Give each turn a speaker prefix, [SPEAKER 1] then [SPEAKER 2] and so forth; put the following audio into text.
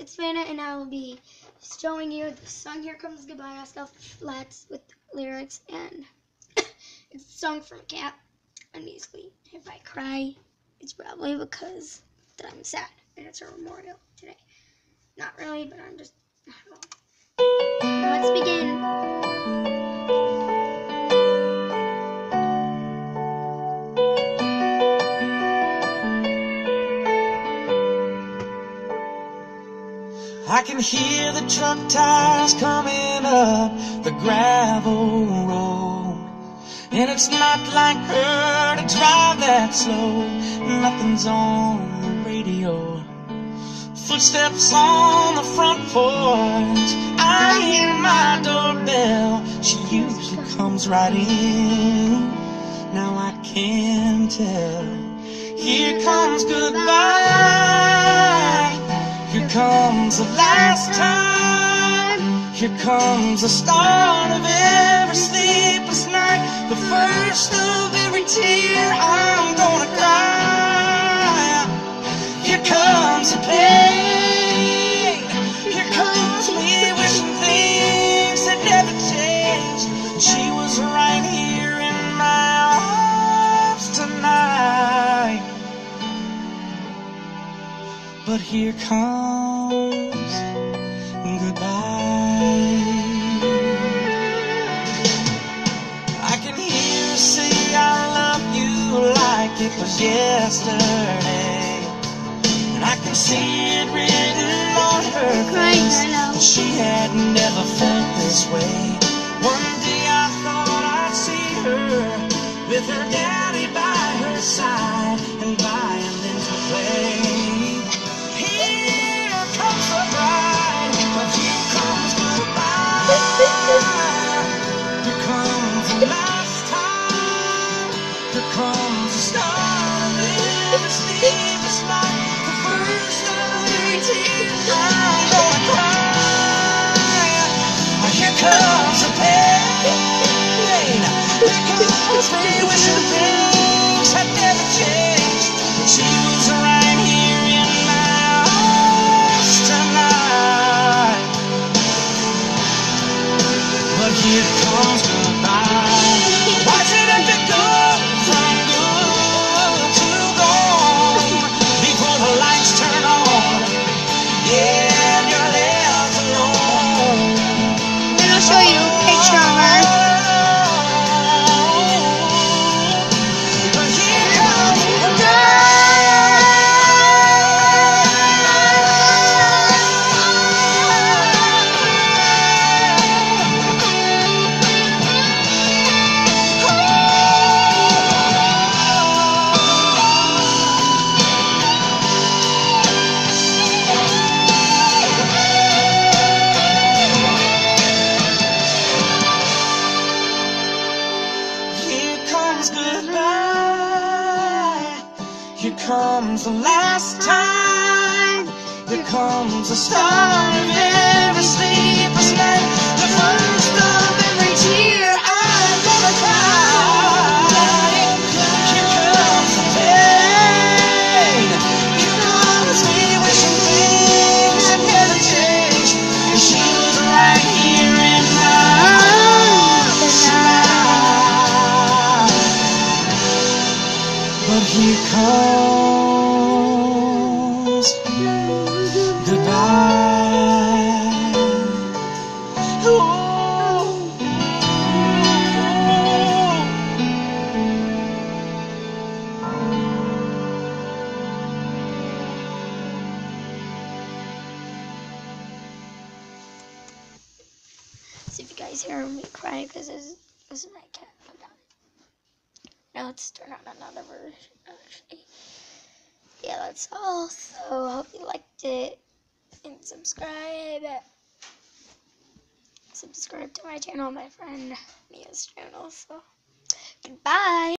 [SPEAKER 1] it's Vanna, and I will be showing you the song Here Comes Goodbye Oscar Flats with lyrics, and it's a song from a cat. And musically, if I cry, it's probably because that I'm sad, and it's a memorial today. Not really, but I'm just, I don't know. Now let's begin.
[SPEAKER 2] I can hear the truck tires coming up the gravel road, and it's not like her to drive that slow. Nothing's on the radio, footsteps on the front porch. I hear my doorbell, she usually comes right in. Now I can tell, here comes goodbye. Here comes the last time. Here comes the start of every sleepless night, the first of every tear I'm gonna cry. Here comes the pain. Here comes me wishing things had never changed. She was right here in my arms tonight. But here comes goodbye. I can hear her say I love you like it was yesterday, and I can see it written on her face that she had never felt this way. One day I thought I'd see her with her daddy by her side and violin to play. Comes the start of every sleepless night, the first of every tear I'm gonna cry. Here comes the pain. Here comes me wishing things had never changed. She was right here in my arms tonight. But here comes goodbye. Why did I have to go? Goodbye. Here comes the last time. Here comes the start of every sleepless night, the first of every tear I'm gonna cry. Here comes the pain. Here comes me wishing things had never changed. And she was right here in my arms tonight. But here comes goodbye. Ooh.
[SPEAKER 1] So if you guys hear me crying because this is my cat. Now let's turn on another version, actually. Yeah, that's all. So I hope you liked it, and subscribe to my channel, my friend Mia's channel. So goodbye.